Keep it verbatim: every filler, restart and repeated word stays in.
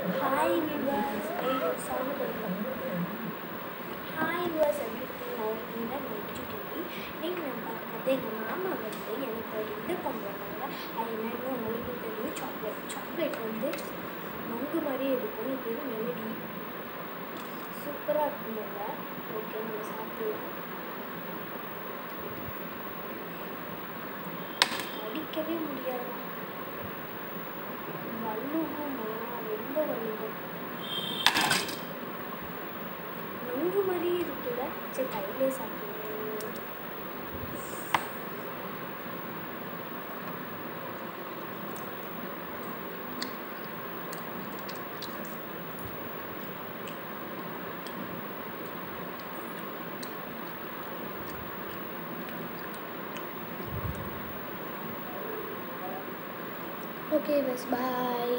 Hi viewers, hey sound கொடுக்கலாம். Hi viewers, எப்படி இருக்கீங்க? இந்த நோக்கி டிவி நீங்கள் நம்ம பார்க்குறது எங்கள் மாமா வந்து எனக்கு ஒரு இது கொண்டு வந்தாங்க. அது என்னன்னு உங்களுக்கு தெரியும். சாக்லேட் சாக்லேட் வந்து மங்கு மாதிரி இருக்கும். இது பேர் மெலடி. சூப்பராக இருக்குங்க. ஓகே, நம்ம சாப்பிடலாம். அடிக்கவே முடியாது. வலுகுமா, ரொம்ப வலுகும். மங்கு மாதிரி இருக்குல்ல. சரி, கையிலே சாப்பிடுவேன். Okay, bye.